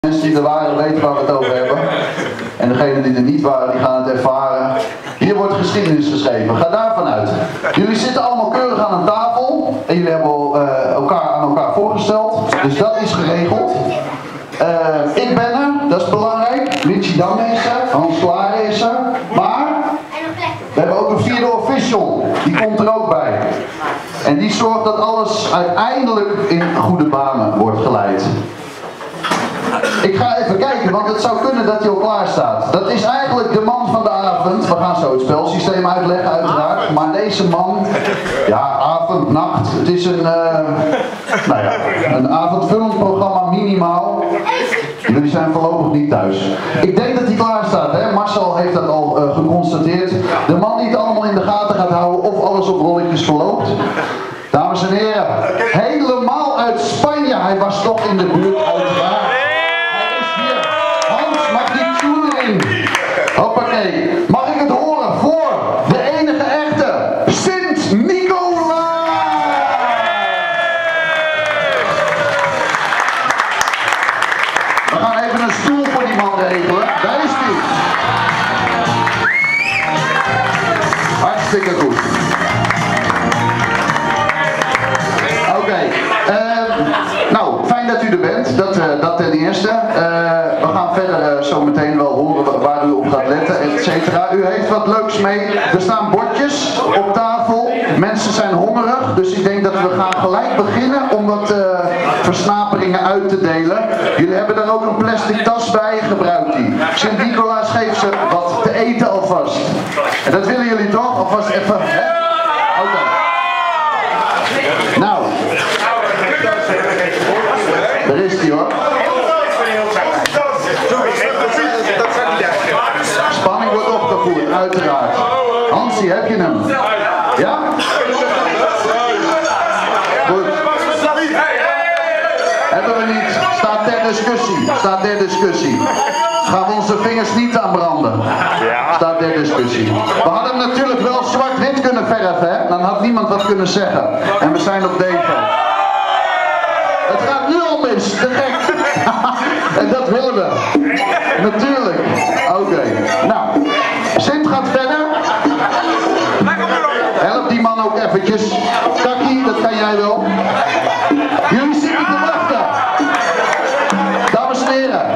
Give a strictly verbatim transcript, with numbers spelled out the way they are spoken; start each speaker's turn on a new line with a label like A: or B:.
A: Mensen die er waren weten waar we het over hebben. En degenen die er niet waren, die gaan het ervaren. Hier wordt geschiedenis geschreven. Ga daarvan uit. Jullie zitten allemaal keurig aan een tafel. En jullie hebben uh, elkaar aan elkaar voorgesteld. Dus dat is geregeld. Uh, ik ben er, dat is belangrijk. Richie Dam is er, Hans Klaar is er. Maar we hebben ook een vierde official. Die komt er ook bij. En die zorgt dat alles uiteindelijk in goede banen wordt geleid. Ik ga even kijken, want het zou kunnen dat hij al klaar staat. Dat is eigenlijk de man van de avond. We gaan zo het spelsysteem uitleggen uiteraard. Maar deze man, ja, avond, nacht. Het is een, uh, nou ja, een avondvullend programma minimaal. Jullie zijn voorlopig niet thuis. Ik denk dat hij klaar staat, hè? Marcel heeft dat al uh, geconstateerd. De man die het allemaal in de gaten gaat houden of alles op rolletjes verloopt. Dames en heren, helemaal uit Spanje. Hij was toch in de buurt uiteraard. Hoppakee. Mag ik het horen voor de enige echte Sint-Nicolaas? We gaan even een stoel voor die man regelen. Daar is hij. Hartstikke goed. Oké. Okay. Uh, nou, fijn dat u er bent. Dat, uh, dat ten eerste. Uh, we gaan verder uh, zo meteen wel horen waar u op gaat letten, et cetera. U heeft wat leuks mee. Er staan bordjes op tafel. Mensen zijn hongerig, dus ik denk dat we gaan gelijk beginnen om wat uh, versnaperingen uit te delen. Jullie hebben daar ook een plastic tas bij, gebruik die. Sint-Nicolaas geeft ze wat te eten alvast. En dat willen jullie toch? Alvast even. Oké. Okay. Nou. Daar is die hoor. Spanning wordt opgevoerd, uiteraard. Hansie, heb je hem? Ja? Goed. Hebben we niet. Staat ter discussie. Staat ter discussie. Gaan we onze vingers niet aanbranden. Staat ter discussie. We hadden natuurlijk wel zwart-wit kunnen verven, hè? Dan had niemand wat kunnen zeggen. En we zijn op deze. Het gaat nu al mis, te gek. En dat willen we. Natuurlijk. Oké. Okay. Nou, Sint gaat verder. Help die man ook eventjes. Taki, dat kan jij wel. Jullie zitten te wachten. Dames en heren,